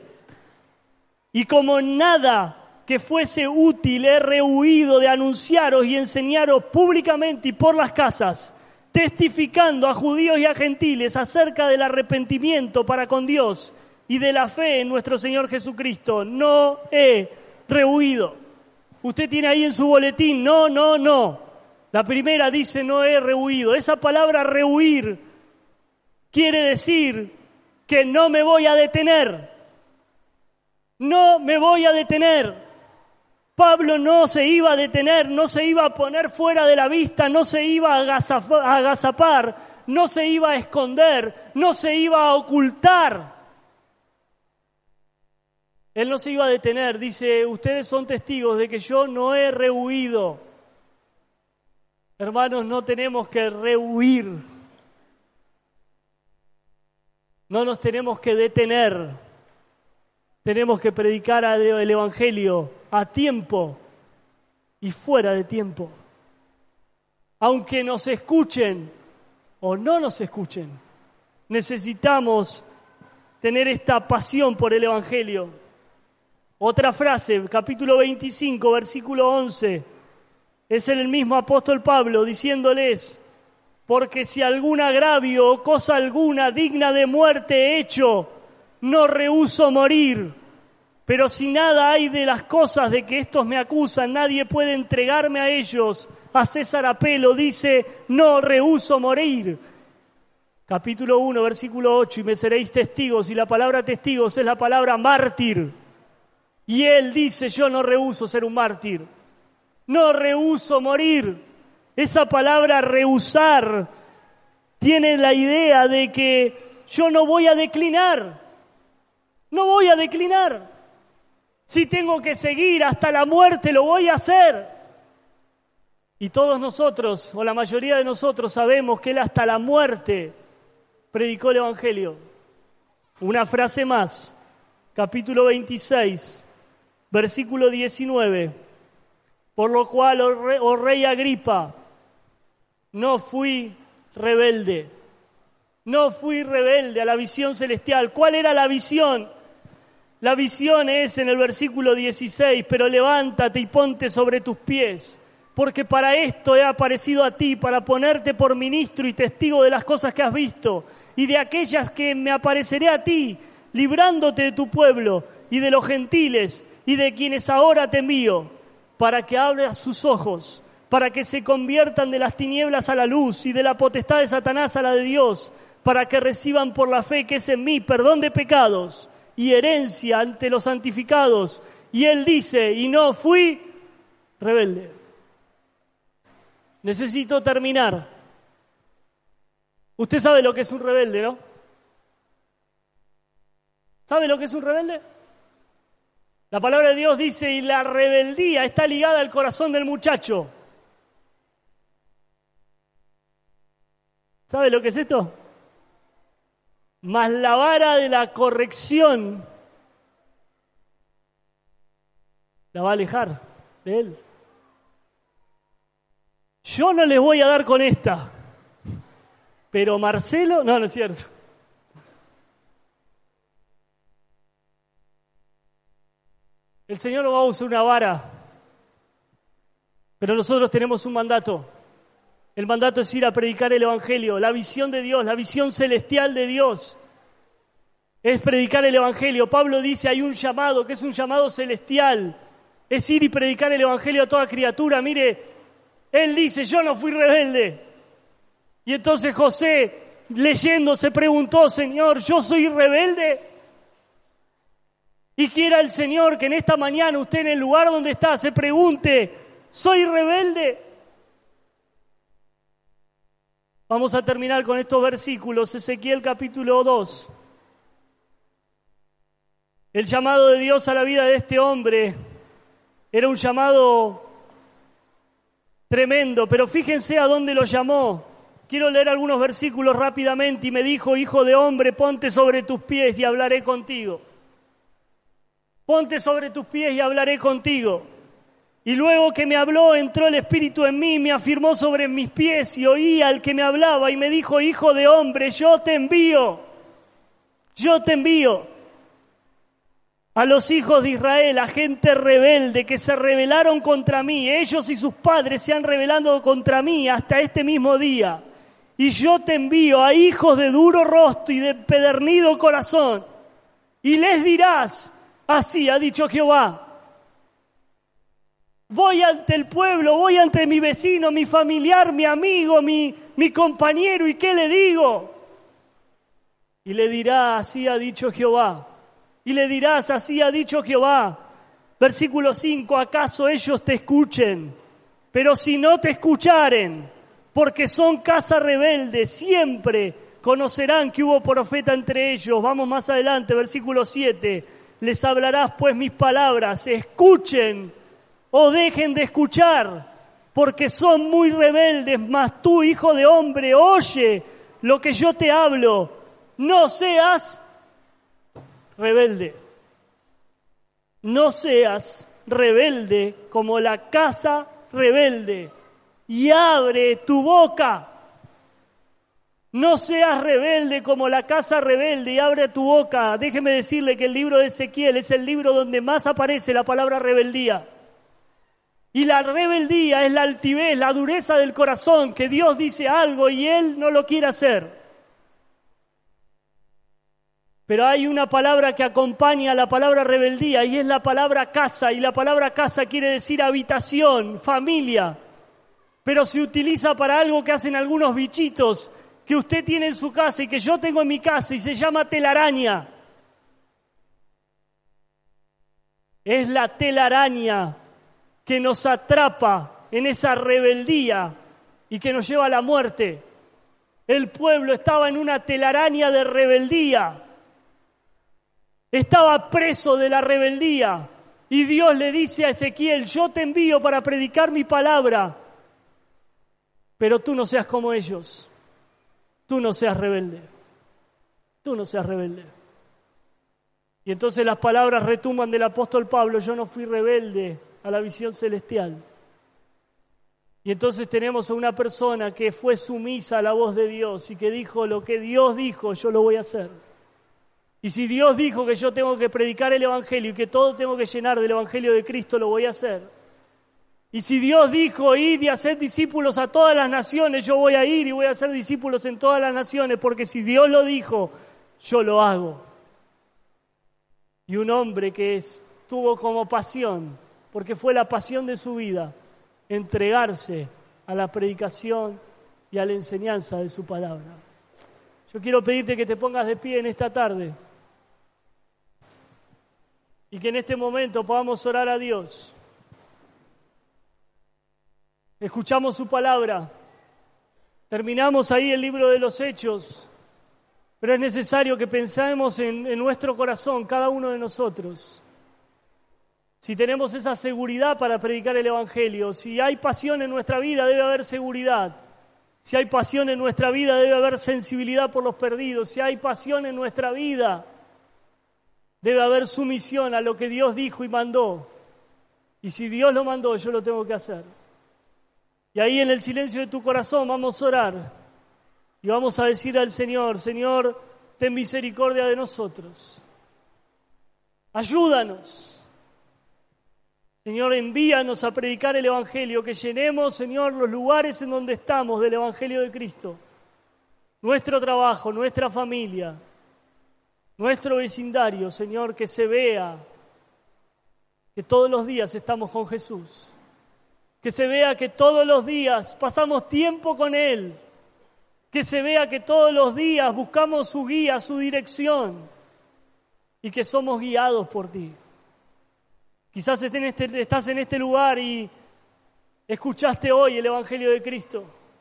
Y como nada que fuese útil he rehuido de anunciaros y enseñaros públicamente y por las casas, testificando a judíos y a gentiles acerca del arrepentimiento para con Dios y de la fe en nuestro Señor Jesucristo. No he rehuido. Usted tiene ahí en su boletín, no, no, no. La primera dice no he rehuido. Esa palabra rehuir quiere decir que no me voy a detener. No me voy a detener. Pablo no se iba a detener, no se iba a poner fuera de la vista, no se iba a agazapar, no se iba a esconder, no se iba a ocultar. Él no se iba a detener, dice, ustedes son testigos de que yo no he rehuido. Hermanos, no tenemos que rehuir. No nos tenemos que detener. Tenemos que predicar el Evangelio a tiempo y fuera de tiempo. Aunque nos escuchen o no nos escuchen, necesitamos tener esta pasión por el Evangelio. Otra frase, capítulo veinticinco, versículo once, es el mismo apóstol Pablo diciéndoles: porque si algún agravio o cosa alguna digna de muerte he hecho, no rehúso morir. Pero si nada hay de las cosas de que estos me acusan, nadie puede entregarme a ellos. A César apelo, dice, no rehúso morir. Capítulo uno, versículo ocho, y me seréis testigos, y la palabra testigos es la palabra mártir. Y él dice, yo no rehúso ser un mártir. No rehúso morir. Esa palabra rehusar tiene la idea de que yo no voy a declinar. No voy a declinar. Si tengo que seguir hasta la muerte, lo voy a hacer. Y todos nosotros, o la mayoría de nosotros, sabemos que él hasta la muerte predicó el Evangelio. Una frase más, capítulo veintiséis, versículo diecinueve. Por lo cual, oh rey, oh rey Agripa, no fui rebelde. No fui rebelde a la visión celestial. ¿Cuál era la visión? La visión es en el versículo dieciséis, pero levántate y ponte sobre tus pies, porque para esto he aparecido a ti, para ponerte por ministro y testigo de las cosas que has visto, y de aquellas que me apareceré a ti, librándote de tu pueblo y de los gentiles, y de quienes ahora te envío, para que abra sus ojos, para que se conviertan de las tinieblas a la luz y de la potestad de Satanás a la de Dios, para que reciban por la fe que es en mí perdón de pecados y herencia ante los santificados. Y él dice, y no fui rebelde. Necesito terminar. Usted sabe lo que es un rebelde, ¿no? ¿Sabe lo que es un rebelde? La palabra de Dios dice, y la rebeldía está ligada al corazón del muchacho. ¿Sabe lo que es esto? Mas la vara de la corrección la va a alejar de él. Yo no les voy a dar con esta, pero Marcelo, no, no es cierto. El Señor no va a usar una vara, pero nosotros tenemos un mandato. El mandato es ir a predicar el Evangelio, la visión de Dios, la visión celestial de Dios. Es predicar el Evangelio. Pablo dice, hay un llamado, que es un llamado celestial. Es ir y predicar el Evangelio a toda criatura. Mire, él dice, yo no fui rebelde. Y entonces José, leyendo, se preguntó, Señor, ¿yo soy rebelde? Y quiera el Señor que en esta mañana usted en el lugar donde está se pregunte, ¿soy rebelde? Vamos a terminar con estos versículos, Ezequiel capítulo dos. El llamado de Dios a la vida de este hombre era un llamado tremendo, pero fíjense a dónde lo llamó. Quiero leer algunos versículos rápidamente. Y me dijo, hijo de hombre, ponte sobre tus pies y hablaré contigo. Ponte sobre tus pies y hablaré contigo. Y luego que me habló, entró el Espíritu en mí, me afirmó sobre mis pies y oí al que me hablaba y me dijo, hijo de hombre, yo te envío, yo te envío a los hijos de Israel, a gente rebelde que se rebelaron contra mí. Ellos y sus padres se han rebelado contra mí hasta este mismo día. Y yo te envío a hijos de duro rostro y de empedernido corazón. Y les dirás, así ha dicho Jehová, voy ante el pueblo, voy ante mi vecino, mi familiar, mi amigo, mi, mi compañero, ¿y qué le digo? Y le dirá, así ha dicho Jehová. Y le dirás, así ha dicho Jehová. Versículo cinco, ¿acaso ellos te escuchen? Pero si no te escucharen, porque son casa rebelde, siempre conocerán que hubo profeta entre ellos. Vamos más adelante, versículo siete. Les hablarás pues mis palabras, escuchen o dejen de escuchar, porque son muy rebeldes. Mas tú, hijo de hombre, oye lo que yo te hablo, no seas rebelde. No seas rebelde como la casa rebelde, y abre tu boca. No seas rebelde como la casa rebelde y abre tu boca. Déjeme decirle que el libro de Ezequiel es el libro donde más aparece la palabra rebeldía. Y la rebeldía es la altivez, la dureza del corazón, que Dios dice algo y Él no lo quiere hacer. Pero hay una palabra que acompaña a la palabra rebeldía y es la palabra casa. Y la palabra casa quiere decir habitación, familia. Pero se utiliza para algo que hacen algunos bichitos que usted tiene en su casa y que yo tengo en mi casa y se llama telaraña. Es la telaraña que nos atrapa en esa rebeldía y que nos lleva a la muerte. El pueblo estaba en una telaraña de rebeldía. Estaba preso de la rebeldía. Y Dios le dice a Ezequiel, yo te envío para predicar mi palabra, pero tú no seas como ellos. Tú no seas rebelde. Tú no seas rebelde. Y entonces las palabras retumban del apóstol Pablo, yo no fui rebelde a la visión celestial. Y entonces tenemos a una persona que fue sumisa a la voz de Dios y que dijo, lo que Dios dijo, yo lo voy a hacer. Y si Dios dijo que yo tengo que predicar el Evangelio y que todo tengo que llenar del Evangelio de Cristo, lo voy a hacer. Y si Dios dijo, id y hacer discípulos a todas las naciones, yo voy a ir y voy a hacer discípulos en todas las naciones, porque si Dios lo dijo, yo lo hago. Y un hombre que es, tuvo como pasión porque fue la pasión de su vida, entregarse a la predicación y a la enseñanza de su palabra. Yo quiero pedirte que te pongas de pie en esta tarde y que en este momento podamos orar a Dios. Escuchamos su palabra, terminamos ahí el libro de los Hechos, pero es necesario que pensemos en, en nuestro corazón, cada uno de nosotros. Si tenemos esa seguridad para predicar el Evangelio, si hay pasión en nuestra vida, debe haber seguridad. Si hay pasión en nuestra vida, debe haber sensibilidad por los perdidos. Si hay pasión en nuestra vida, debe haber sumisión a lo que Dios dijo y mandó. Y si Dios lo mandó, yo lo tengo que hacer. Y ahí en el silencio de tu corazón vamos a orar y vamos a decir al Señor: Señor, ten misericordia de nosotros. Ayúdanos. Señor, envíanos a predicar el Evangelio, que llenemos, Señor, los lugares en donde estamos del Evangelio de Cristo. Nuestro trabajo, nuestra familia, nuestro vecindario, Señor, que se vea que todos los días estamos con Jesús. Que se vea que todos los días pasamos tiempo con Él. Que se vea que todos los días buscamos su guía, su dirección. Y que somos guiados por Ti. Quizás estás en este lugar y escuchaste hoy el Evangelio de Cristo.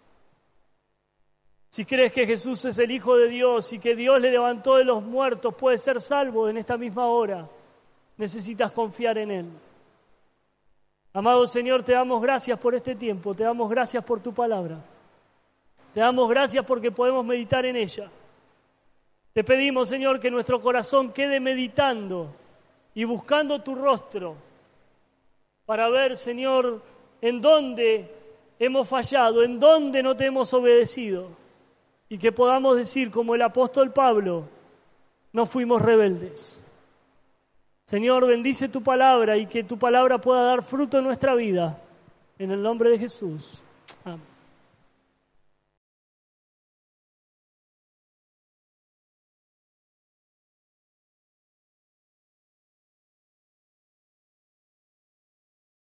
Si crees que Jesús es el Hijo de Dios y que Dios le levantó de los muertos, puedes ser salvo en esta misma hora. Necesitas confiar en Él. Amado Señor, te damos gracias por este tiempo, te damos gracias por tu palabra. Te damos gracias porque podemos meditar en ella. Te pedimos, Señor, que nuestro corazón quede meditando y buscando tu rostro para ver, Señor, en dónde hemos fallado, en dónde no te hemos obedecido, y que podamos decir, como el apóstol Pablo, no fuimos rebeldes. Señor, bendice tu palabra y que tu palabra pueda dar fruto en nuestra vida. En el nombre de Jesús. Amén.